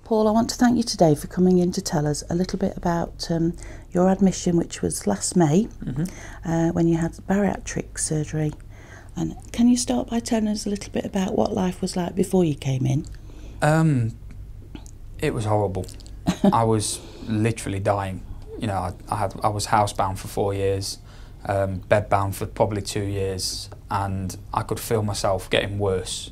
Paul, I want to thank you today for coming in to tell us a little bit about your admission, which was last May, when you had bariatric surgery. And can you start by telling us a little bit about what life was like before you came in? It was horrible. I was literally dying. You know, I was housebound for 4 years, bedbound for probably 2 years, and I could feel myself getting worse.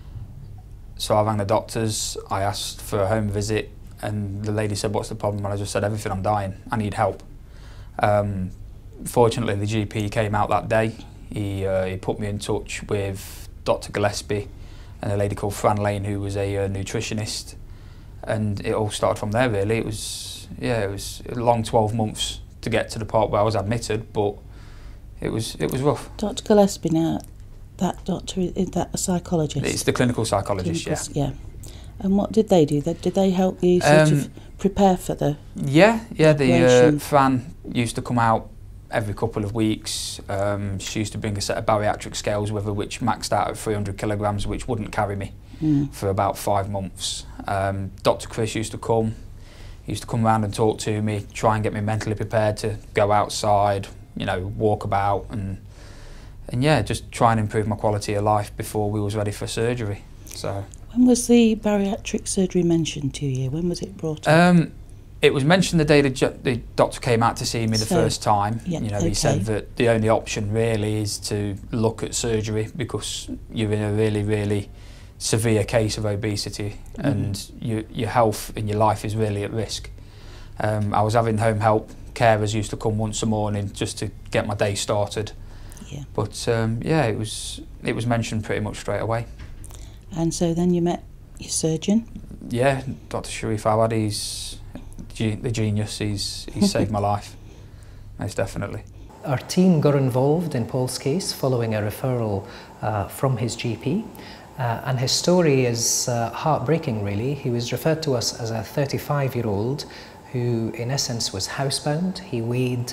So I rang the doctors, I asked for a home visit, and the lady said, "What's the problem?" And I just said, "Everything, I'm dying, I need help." Fortunately, the GP came out that day. He put me in touch with Dr. Gillespie and a lady called Fran Lane, who was a nutritionist, and it all started from there really. It was a long 12 months to get to the part where I was admitted, but it was rough. Dr. Gillespie, now, that doctor, is that a psychologist? It's the clinical psychologist, yeah. And what did they do? Did they help you sort of prepare for the the Fran used to come out every couple of weeks. She used to bring a set of bariatric scales with her, which maxed out at 300 kilograms, which wouldn't carry me for about 5 months. Dr. Chris used to come. He used to come around and talk to me, try and get me mentally prepared to go outside, you know, walk about, and yeah, just try and improve my quality of life before we was ready for surgery. So when was the bariatric surgery mentioned to you? When was it brought up? It was mentioned the day the doctor came out to see me the first time. Yeah, you know, he said that the only option really is to look at surgery because you're in a really, really severe case of obesity and your health and your life is really at risk. I was having home help. Carers used to come once a morning just to get my day started. Yeah. But yeah, it was mentioned pretty much straight away. And so then you met your surgeon? Yeah, Dr. Sharif Awad, he's the genius. He's saved my life, most definitely. Our team got involved in Paul's case following a referral from his GP. And his story is heartbreaking, really. He was referred to us as a 35-year-old who, in essence, was housebound. He weighed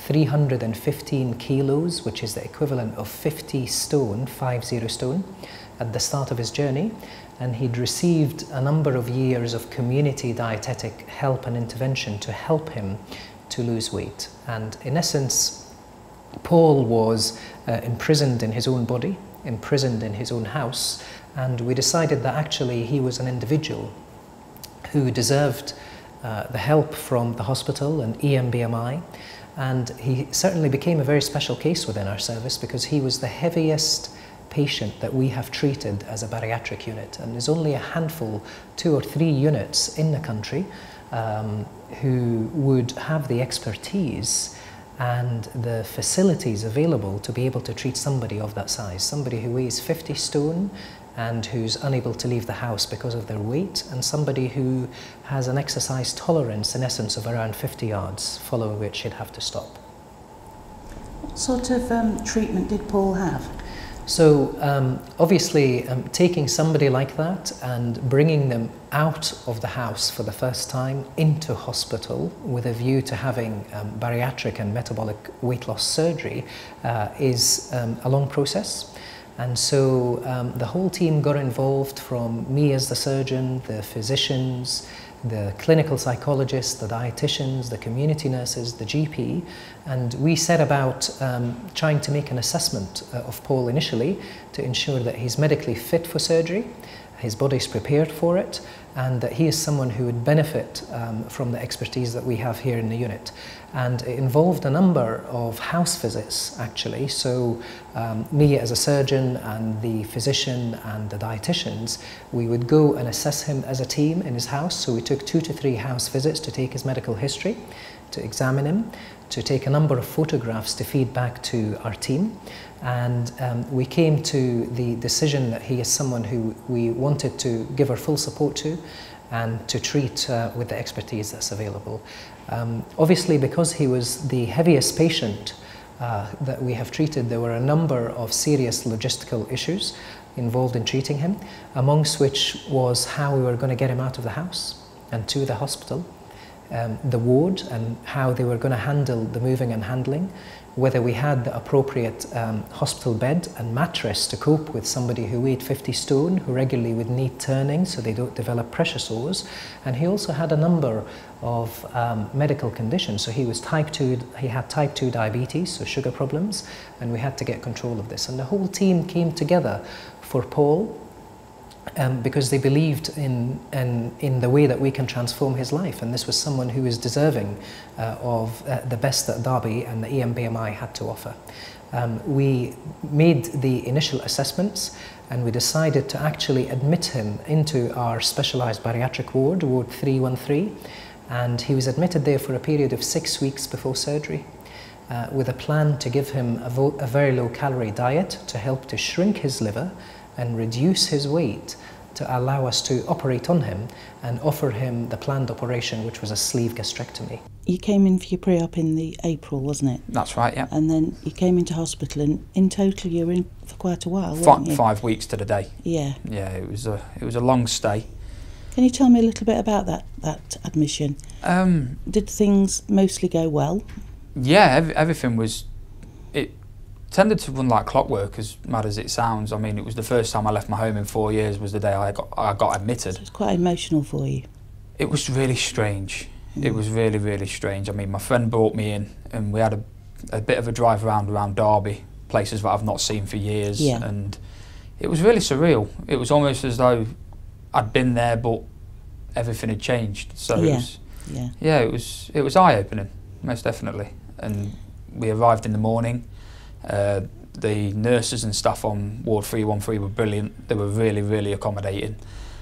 315 kilos, which is the equivalent of 50 stone, 50 stone, at the start of his journey. And he'd received a number of years of community dietetic help and intervention to help him to lose weight. And in essence, Paul was imprisoned in his own body, imprisoned in his own house, and we decided that actually he was an individual who deserved the help from the hospital and EMBMI. And he certainly became a very special case within our service because he was the heaviest patient that we have treated as a bariatric unit. And there's only a handful, 2 or 3 units in the country who would have the expertise and the facilities available to be able to treat somebody of that size. Somebody who weighs 50 stone and who's unable to leave the house because of their weight, and somebody who has an exercise tolerance in essence of around 50 yards, following which he'd have to stop. What sort of treatment did Paul have? So obviously taking somebody like that and bringing them out of the house for the first time into hospital with a view to having bariatric and metabolic weight loss surgery is a long process. And so the whole team got involved, from me as the surgeon, the physicians, the clinical psychologists, the dietitians, the community nurses, the GP, and we set about trying to make an assessment of Paul initially to ensure that he's medically fit for surgery, his body's prepared for it, and that he is someone who would benefit from the expertise that we have here in the unit. And it involved a number of house visits, actually. So me as a surgeon and the physician and the dietitians, we would go and assess him as a team in his house. So we took 2 to 3 house visits to take his medical history, to examine him, to take a number of photographs to feed back to our team. And we came to the decision that he is someone who we wanted to give our full support to and to treat with the expertise that's available. Obviously, because he was the heaviest patient that we have treated, there were a number of serious logistical issues involved in treating him, amongst which was how we were going to get him out of the house and to the hospital, the ward and how they were going to handle the moving and handling, whether we had the appropriate hospital bed and mattress to cope with somebody who weighed 50 stone, who regularly would need turning so they don't develop pressure sores. And he also had a number of medical conditions. So he had type 2 diabetes, so sugar problems, and we had to get control of this. And the whole team came together for Paul, because they believed in the way that we can transform his life, and this was someone who was deserving of the best that Derby and the EMBMI had to offer. We made the initial assessments, and we decided to actually admit him into our specialised bariatric ward, Ward 313, and he was admitted there for a period of 6 weeks before surgery, with a plan to give him a very low calorie diet to help to shrink his liver and reduce his weight to allow us to operate on him and offer him the planned operation, which was a sleeve gastrectomy. You came in for your pre-op in the April, wasn't it? That's right, yeah. And then you came into hospital, and in total you were in for quite a while, weren't you? 5 weeks to the day. Yeah. Yeah, it was a long stay. Can you tell me a little bit about that admission? Did things mostly go well? Yeah, everything was... It tended to run like clockwork, as mad as it sounds. I mean, it was the first time I left my home in 4 years was the day I got admitted. So it's quite emotional for you. It was really strange. It was really, really strange. I mean, my friend brought me in, and we had a bit of a drive around Derby, places that I've not seen for years, and it was really surreal. It was almost as though I'd been there, but everything had changed. So it was eye-opening, most definitely. And we arrived in the morning. The nurses and staff on Ward 313 were brilliant. They were really, really accommodating.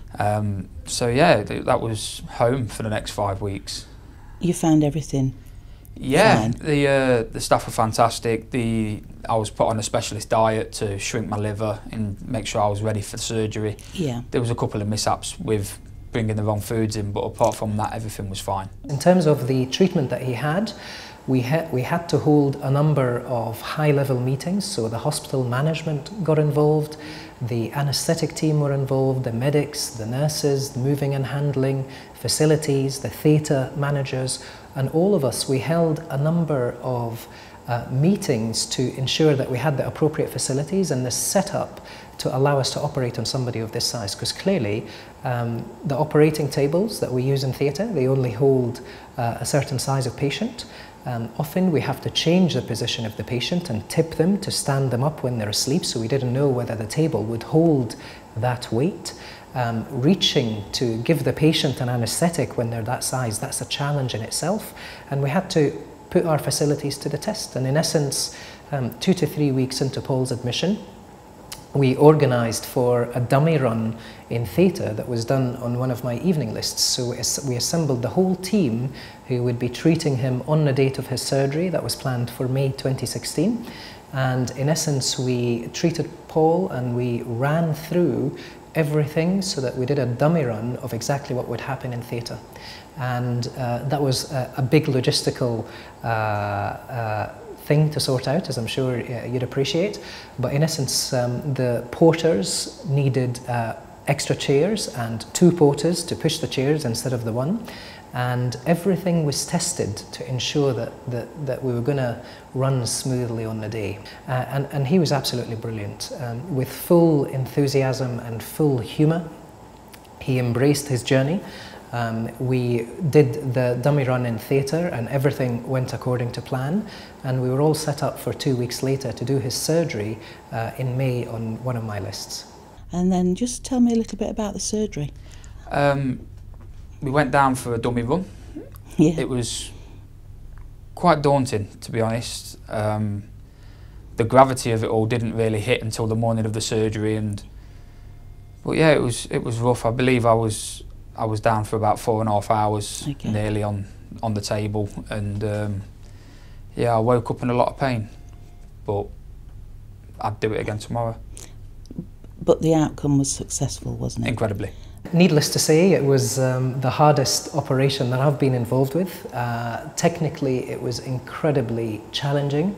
So yeah, that was home for the next 5 weeks. You found everything fine? The staff were fantastic. I was put on a specialist diet to shrink my liver and make sure I was ready for surgery. Yeah. There was a couple of mishaps with bringing the wrong foods in, but apart from that, everything was fine. In terms of the treatment that he had, we had to hold a number of high-level meetings, so the hospital management got involved, the anaesthetic team were involved, the medics, the nurses, the moving and handling, facilities, the theatre managers, and all of us, we held a number of meetings to ensure that we had the appropriate facilities and the setup to allow us to operate on somebody of this size, because clearly the operating tables that we use in theatre, they only hold a certain size of patient. Often we have to change the position of the patient and tip them to stand them up when they're asleep, so we didn't know whether the table would hold that weight. Reaching to give the patient an anaesthetic when they're that size, that's a challenge in itself, and we had to put our facilities to the test. And in essence, 2 to 3 weeks into Paul's admission, we organised for a dummy run in theatre that was done on one of my evening lists. So we assembled the whole team who would be treating him on the date of his surgery that was planned for May 2016. And in essence, we treated Paul and we ran through everything so that we did a dummy run of exactly what would happen in theatre. And that was a big logistical thing to sort out, as I'm sure you'd appreciate. But in essence, the porters needed extra chairs and 2 porters to push the chairs instead of the one. And everything was tested to ensure that we were going to run smoothly on the day. And he was absolutely brilliant. With full enthusiasm and full humour, he embraced his journey. We did the dummy run in theatre and everything went according to plan, and we were all set up for 2 weeks later to do his surgery in May on one of my lists. And then just tell me a little bit about the surgery. We went down for a dummy run. Yeah. It was quite daunting, to be honest. The gravity of it all didn't really hit until the morning of the surgery, but yeah, it was rough. I believe I was down for about 4.5 hours, nearly on the table, and yeah, I woke up in a lot of pain, but I'd do it again tomorrow. But the outcome was successful, wasn't it? Incredibly. Needless to say, it was the hardest operation that I've been involved with. Technically, it was incredibly challenging.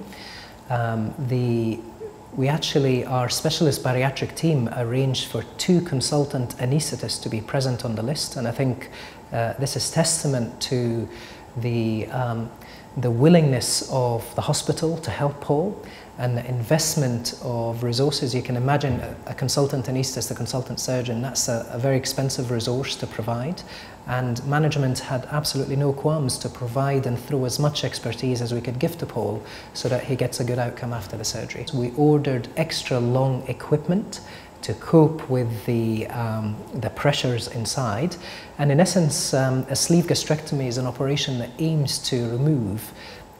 Our specialist bariatric arranged for 2 consultant anaesthetists to be present on the list, and I think this is testament to the the willingness of the hospital to help Paul, and the investment of resources. You can imagine a consultant anaesthetist, a consultant surgeon, that's a very expensive resource to provide. And management had absolutely no qualms to provide and throw as much expertise as we could give to Paul so that he gets a good outcome after the surgery. So we ordered extra long equipment to cope with the pressures inside. And in essence, a sleeve gastrectomy is an operation that aims to remove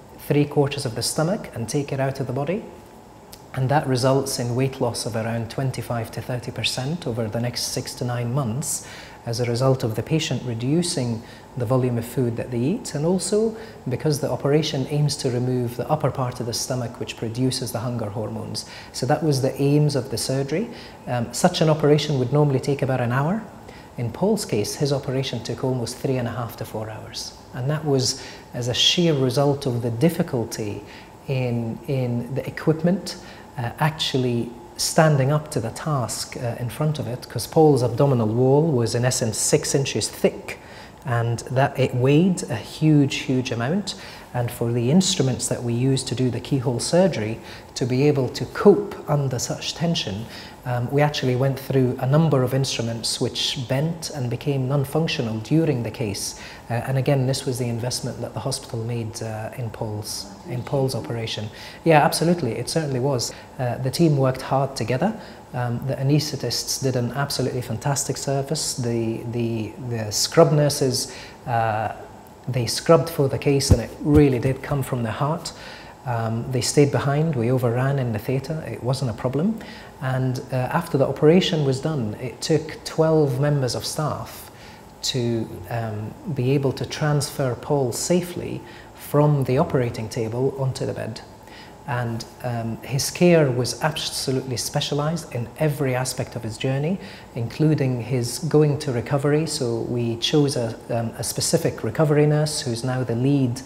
3/4 of the stomach and take it out of the body. And that results in weight loss of around 25 to 30% over the next 6 to 9 months as a result of the patient reducing the volume of food that they eat, and also because the operation aims to remove the upper part of the stomach which produces the hunger hormones. So that was the aims of the surgery. Such an operation would normally take about an hour. In Paul's case, his operation took almost 3.5 to 4 hours. And that was as a sheer result of the difficulty in the equipment actually standing up to the task in front of it, because Paul's abdominal wall was in essence 6 inches thick, and that it weighed a huge amount. And for the instruments that we use to do the keyhole surgery to be able to cope under such tension, we actually went through a number of instruments which bent and became non-functional during the case. And again, this was the investment that the hospital made in Paul's operation. Yeah, absolutely, it certainly was. The team worked hard together. The anaesthetists did an absolutely fantastic service. The scrub nurses, they scrubbed for the case, and it really did come from their heart. They stayed behind. We overran in the theatre. It wasn't a problem. And after the operation was done, it took 12 members of staff to be able to transfer Paul safely from the operating table onto the bed. And his care was absolutely specialised in every aspect of his journey, including his going to recovery. So we chose a specific recovery nurse who's now the lead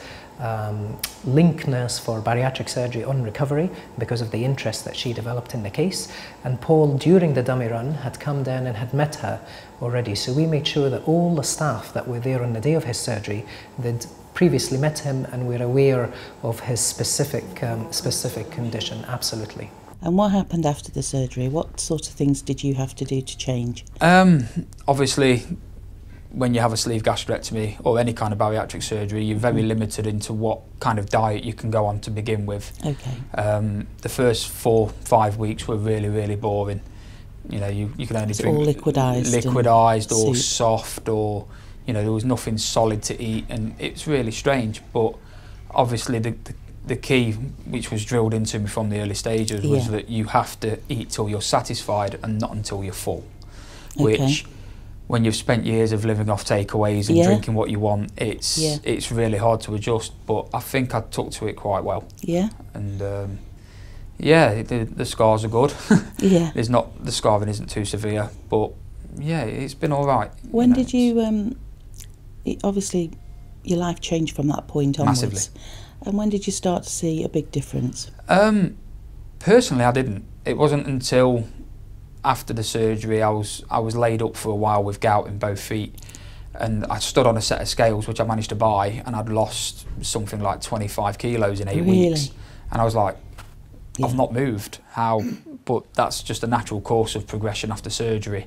link nurse for bariatric surgery on recovery because of the interest that she developed in the case. And Paul, during the dummy run, had come down and had met her already. So we made sure that all the staff that were there on the day of his surgery, they'd previously met him and were aware of his specific condition, absolutely. And what happened after the surgery? What sort of things did you have to do to change? Obviously, when you have a sleeve gastrectomy or any kind of bariatric surgery, you're very limited into what kind of diet you can go on to begin with. Okay. The first 4-5 weeks were really boring. You know, you can only drink all liquidized or soft, or you know, there was nothing solid to eat, and it's really strange. But obviously the key, which was drilled into me from the early stages, was that you have to eat till you're satisfied and not until you're full. Okay. Which, when you've spent years of living off takeaways and drinking what you want, it's really hard to adjust. But I think I took to it quite well. Yeah. And yeah, the scars are good. Yeah. The scarring isn't too severe, but yeah, it's been all right. When did you? Obviously, your life changed from that point onwards. Massively. And when did you start to see a big difference? Personally, I didn't. It wasn't until after the surgery I was laid up for a while with gout in both feet, and I stood on a set of scales which I managed to buy, and I'd lost something like 25 kilos in 8 weeks. And I was like, I've not moved. How? But that's just a natural course of progression after surgery.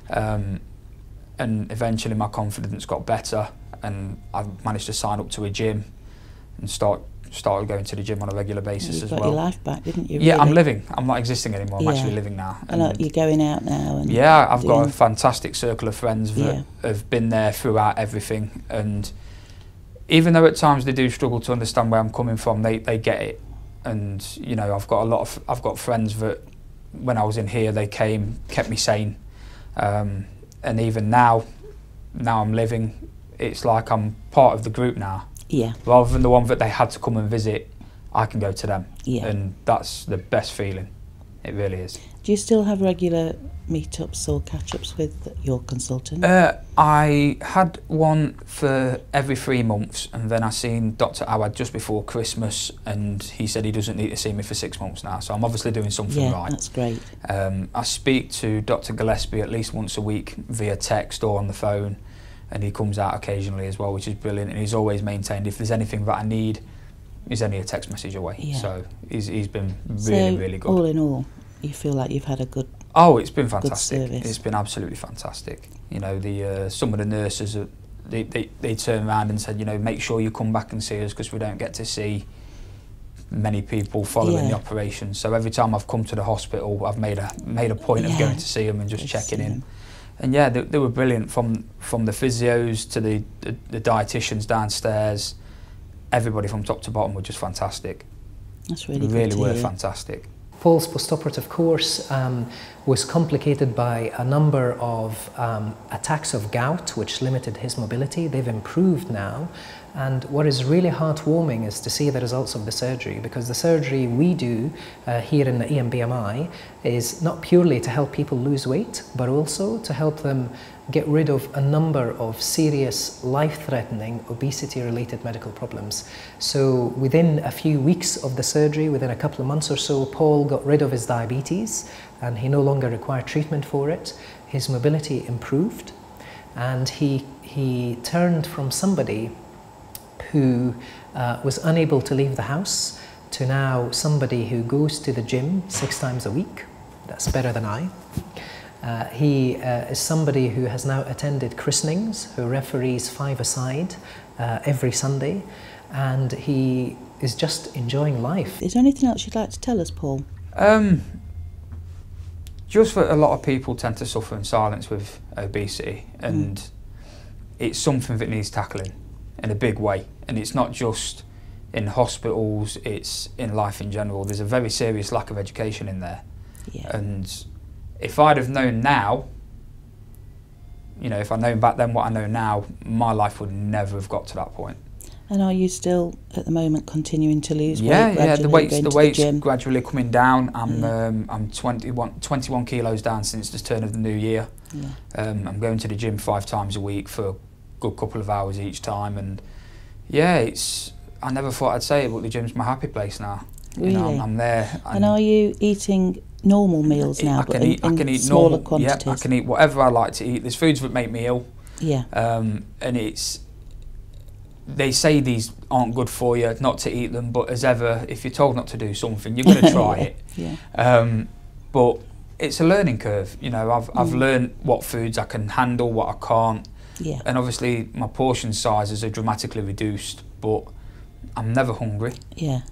And eventually my confidence got better, and I managed to sign up to a gym and started going to the gym on a regular basis as well. You got your life back, didn't you? Yeah, really? I'm living. I'm not existing anymore. I'm actually living now. And you're going out now. And yeah, I've got a fantastic circle of friends that have been there throughout everything. And even though at times they do struggle to understand where I'm coming from, they get it. And you know, I've got friends that when I was in here, they kept me sane. And even now I'm living, it's like I'm part of the group now. Yeah. Rather than the one that they had to come and visit, I can go to them. Yeah. And that's the best feeling. It really is. Do you still have regular meetups or catch-ups with your consultant? I had one for every 3 months, and then I seen Dr. Awad just before Christmas, and he said he doesn't need to see me for 6 months now, so I'm obviously doing something right. Yeah, that's great. I speak to Dr. Gillespie at least once a week via text or on the phone, and he comes out occasionally as well, which is brilliant, and he's always maintained if there's anything that I need, is only a text message away. Yeah. So he's been really, really good. All in all, you feel like you've had a good it's been fantastic. Good service. It's been absolutely fantastic. You know, some of the nurses, they turned around and said, you know, make sure you come back and see us because we don't get to see many people following the operation. So every time I've come to the hospital, I've made a point of going to see them and just checking in. And yeah, they were brilliant, from the physios to the dietitians downstairs. Everybody from top to bottom were just fantastic. That's really good. Really were fantastic. Paul's postoperative course was complicated by a number of attacks of gout, which limited his mobility. They've improved now. And what is really heartwarming is to see the results of the surgery, because the surgery we do here in the EMBMI is not purely to help people lose weight, but also to help them get rid of a number of serious, life-threatening, obesity-related medical problems. So within a few weeks of the surgery, within a couple of months or so, Paul got rid of his diabetes and he no longer required treatment for it. His mobility improved, and he turned from somebody who was unable to leave the house to now somebody who goes to the gym 6 times a week. That's better than I. He is somebody who has now attended christenings, who referees 5-a-side every Sunday, and he is just enjoying life. Is there anything else you'd like to tell us, Paul? Just that a lot of people tend to suffer in silence with obesity, and it's something that needs tackling in a big way. And it's not just in hospitals, it's in life in general. There's a very serious lack of education in there. Yeah. And if I'd have known now, you know, if I'd known back then what I know now, my life would never have got to that point. And are you still, at the moment, continuing to lose weight? Yeah, the weight's gym? gradually coming down. I'm 21 kilos down since the turn of the new year. Yeah. I'm going to the gym 5 times a week for a good couple of hours each time, and yeah, I never thought I'd say it, but the gym's my happy place now. Really? You know, I'm there. And are you eating normal meals now, but in smaller quantities? Yeah, I can eat whatever I like to eat. There's foods that make me ill. Yeah. And they say these aren't good for you, not to eat them, but as ever, if you're told not to do something, you're going to try it. Yeah. But it's a learning curve. You know, I've learned what foods I can handle, what I can't. Yeah. And obviously my portion sizes are dramatically reduced, but I'm never hungry. Yeah.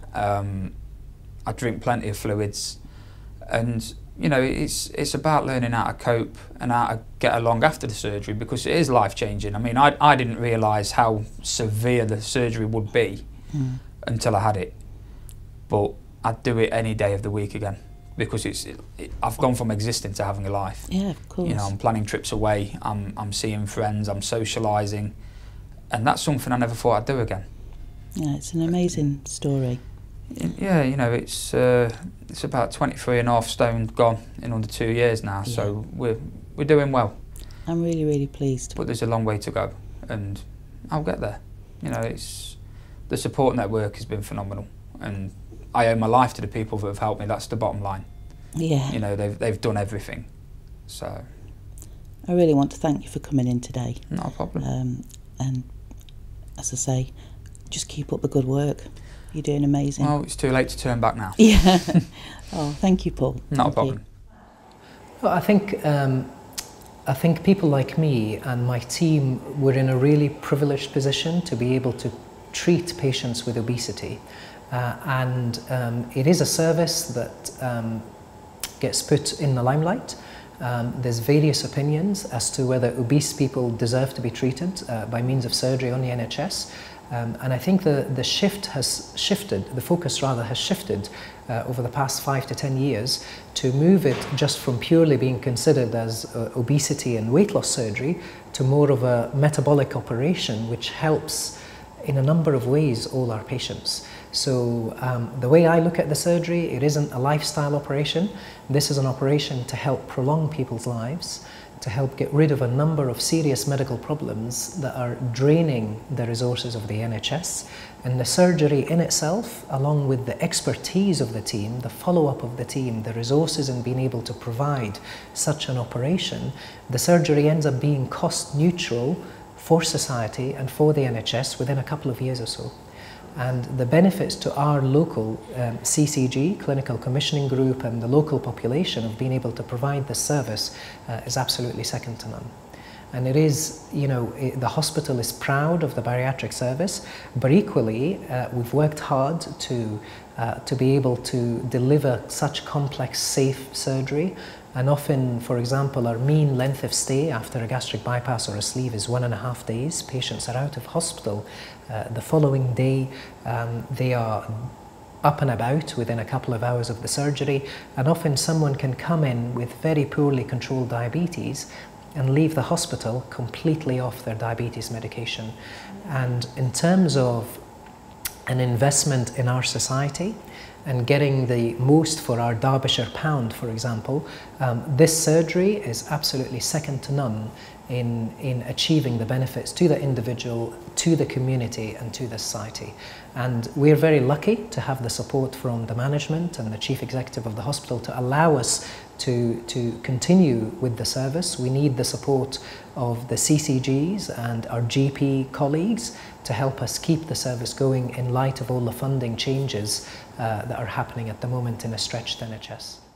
I drink plenty of fluids, and you know, it's about learning how to cope and how to get along after the surgery, because it is life-changing. I mean, I didn't realise how severe the surgery would be until I had it, but I'd do it any day of the week again, because I've gone from existing to having a life. Yeah, of course. You know, I'm planning trips away, I'm seeing friends, I'm socialising, and that's something I never thought I'd do again. Yeah, it's an amazing story. Yeah, you know, it's about 23.5 stone gone in under 2 years now, Yeah. so we're doing well. I'm really, really pleased. But there's a long way to go, and I'll get there. You know, the support network has been phenomenal, and I owe my life to the people that have helped me. That's the bottom line. Yeah. You know, they've done everything. So I really want to thank you for coming in today. not a problem. And as I say, just keep up the good work. You're doing amazing. Well, it's too late to turn back now. Yeah. Oh, thank you, Paul. Not a problem. Well, I think people like me and my team were in a really privileged position to be able to treat patients with obesity. And it is a service that gets put in the limelight. There's various opinions as to whether obese people deserve to be treated by means of surgery on the NHS. And I think the shift has shifted, the focus rather has shifted over the past 5 to 10 years to move it just from purely being considered as obesity and weight loss surgery to more of a metabolic operation which helps in a number of ways all our patients. So the way I look at the surgery, it isn't a lifestyle operation. This is an operation to help prolong people's lives, to help get rid of a number of serious medical problems that are draining the resources of the NHS. And the surgery in itself, along with the expertise of the team, the follow-up of the team, the resources in being able to provide such an operation, the surgery ends up being cost neutral for society and for the NHS within a couple of years or so. And the benefits to our local CCG, Clinical Commissioning Group, and the local population of being able to provide this service is absolutely second to none. And it is, you know, the hospital is proud of the bariatric service, but equally we've worked hard to be able to deliver such complex, safe surgery. And often, for example, our mean length of stay after a gastric bypass or a sleeve is 1.5 days. Patients are out of hospital the following day. They are up and about within a couple of hours of the surgery, and often someone can come in with very poorly controlled diabetes and leave the hospital completely off their diabetes medication. And in terms of an investment in our society and getting the most for our Derbyshire pound, for example, this surgery is absolutely second to none in achieving the benefits to the individual, to the community and to the society. And we're very lucky to have the support from the management and the chief executive of the hospital to allow us to continue with the service. We need the support of the CCGs and our GP colleagues to help us keep the service going in light of all the funding changes that are happening at the moment in a stretched NHS.